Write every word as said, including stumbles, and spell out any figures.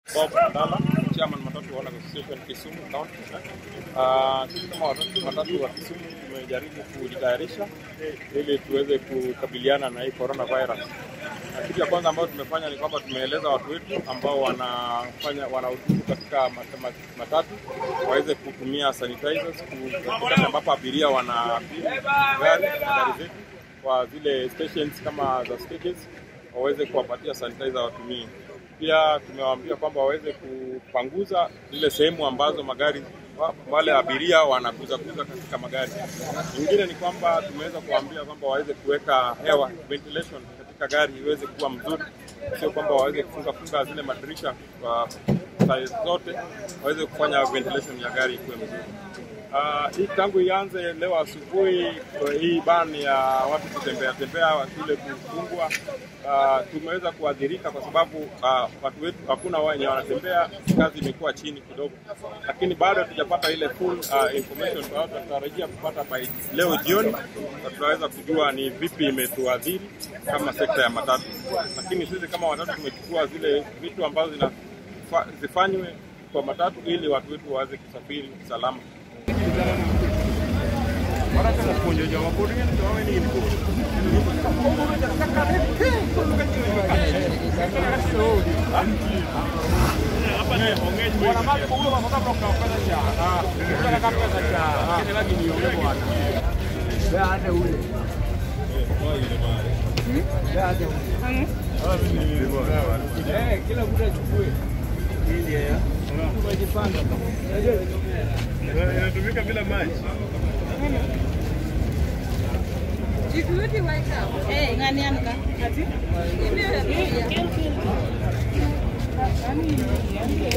Bob Ndala, Chairman Matatu Owners Association Kisumu County. Uh, sisi kama watatu matatu wa Kisumu tumejaribu kujitayarisha ili tuweze kukabiliana na hii coronavirus. Na kitu ya kwanza ambayo tumefanya ni kwamba tumeeleza watu wetu ambao wanafanya wanahudumu katika matatu waweze kutumia sanitizers wakati ambapo abiria wana gari gari zetu kwa zile stations kama za stages waweze kuwapatia sanitizer watumie. Pia tumewaambia kwamba waweze kupanguza zile sehemu ambazo magari wale abiria wanakuza kuza katika magari. Nyingine ni kwamba tumeweza kuambia kwamba waweze kuweka hewa ventilation katika gari iweze kuwa mzuri, sio kwamba waweze kufunga funga zile madirisha kwa size zote, waweze kufanya ventilation ya gari ikuwe mzuri. Uh, hii tangu ianze leo asubuhi hii ban ya watu kutembea tembea kule kufungwa, uh, tumeweza kuadhirika kwa sababu uh, watu wetu hakuna wenye wanatembea, kazi imekuwa chini kidogo, lakini bado hatujapata ile full uh, information. Tunatarajia kupata by leo jioni na tunaweza kujua ni vipi imetuadhiri kama sekta ya matatu, lakini sisi kama watatu tumechukua zile vitu ambazo zifanywe kwa matatu ili watu wetu waweze kusafiri salama. Para que nos ponga yo por bien no venir Bwana mama ulo mafuta kwa pesa cha ah kuna kama pesa cha kile lagi ni yule bwana baada ule baada eh kila mtu achukue ili ya unajipanga inatumika bila maji. Jifuti waika. Eh, ngani amka? Ati? Ndio ya. Ani.